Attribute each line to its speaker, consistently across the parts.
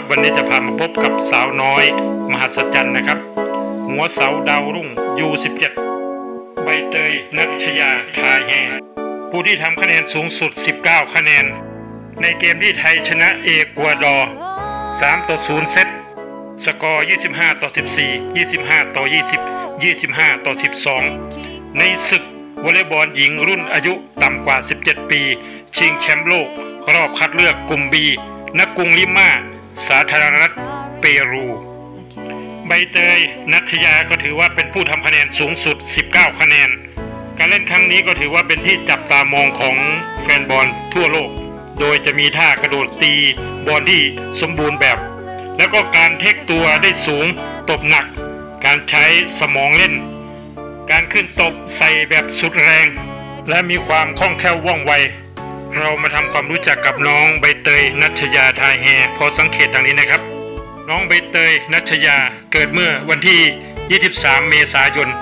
Speaker 1: วันนี้จะพามาพบกับสาวน้อยมหัศจรรย์นะครับหัวเสาดาวรุ่ง U17 ใบเตยณัชยาทาแฮผู้ที่ทำคะแนนสูงสุด19คะแนนในเกมที่ไทยชนะเอกวาดอร์3-0เซตสกอร์25-14 25-20 25-12ในศึกวอลเลย์บอลหญิงรุ่นอายุต่ำกว่า17ปีชิงแชมป์โลกรอบคัดเลือกกลุ่ม B ณ กรุงลิมาสาธารณรัฐเปรูใบเตยณัชยาก็ถือว่าเป็นผู้ทำคะแนนสูงสุด19คะแนนการเล่นครั้งนี้ก็ถือว่าเป็นที่จับตามองของแฟนบอลทั่วโลกโดยจะมีท่ากระโดดตีบอลที่สมบูรณ์แบบแล้วก็การเทคตัวได้สูงตบหนักการใช้สมองเล่นการขึ้นตบใส่แบบสุดแรงและมีความคล่องแคล่วว่องไวเรามาทำความรู้จักกับน้องใบเตยณัชยาทาแฮพอสังเกตดังนี้นะครับน้องใบเตยณัชยาเกิดเมื่อวันที่23เมษายน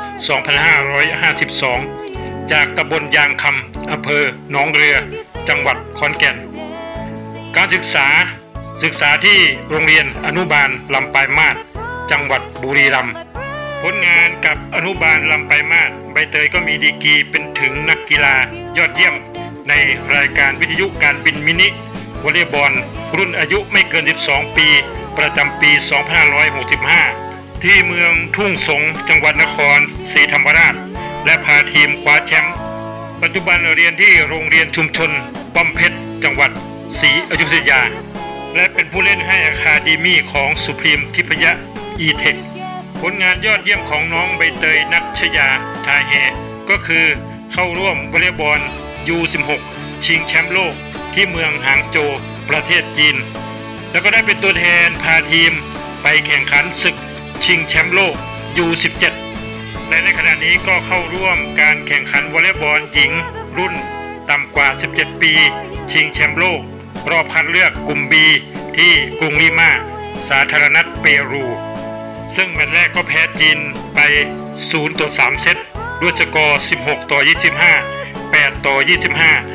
Speaker 1: 2552จากตำบลยางคำอำเภอหนองเรือจังหวัดขอนแก่นการศึกษาที่โรงเรียนอนุบาลลำปายมาศจังหวัดบุรีรัมย์ผลงานกับอนุบาลลำปายมาศใบเตยก็มีดีกรีเป็นถึงนักกีฬายอดเยี่ยมในรายการวิทยุการบินมินิวอลเลย์บอลรุ่นอายุไม่เกิน12ปีประจำปี2565ที่เมืองทุ่งสงจังหวัดนครศรีธรรมราชและพาทีมคว้าแชมป์ปัจจุบันเรียนที่โรงเรียนชุมชนป้อมเพชรจังหวัดศรีอยุธยาและเป็นผู้เล่นให้อะคาเดมี่ของสุพรีมทิพยะอีเทคผลงานยอดเยี่ยมของน้องใบเตยณัชยาทาแฮก็คือเข้าร่วมวอลเลย์บอล U16 ชิงแชมป์โลกที่เมืองหางโจวประเทศจีนแล้วก็ได้เป็นตัวแทนพาทีมไปแข่งขันศึกชิงแชมป์โลก U17 และในขณะนี้ก็เข้าร่วมการแข่งขันวอลเลย์บอลหญิงรุ่นต่ำกว่า17ปีชิงแชมป์โลกรอบคัดเลือกกลุ่ม B ที่กรุงลิมาสาธารณรัฐเปรูซึ่งแมตช์แรกก็แพ้จีนไป0-3เซตด้วยสกอร์16-25 8-25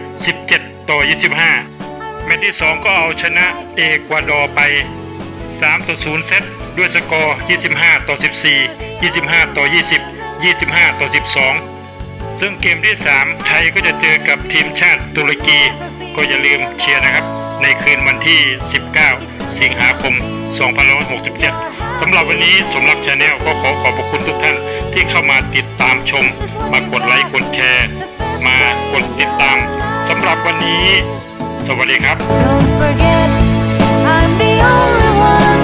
Speaker 1: 17-25แมตช์ที่2ก็เอาชนะเอกวาดอร์ไป3-0เซตด้วยสกอร์25-14 25-20 25-12ซึ่งเกมที่3ไทยก็จะเจอกับทีมชาติตุรกีก็อย่าลืมเชียร์นะครับในคืนวันที่19สิงหาคม2567สำหรับวันนี้สมรักชาแนลก็ขอบพระคุณทุกท่านที่เข้ามาติดตามชมมากดไลค์กดแชร์มากดติดตามสำหรับวันนี้สวัสดีครับ
Speaker 2: Don't forget, I'm the only one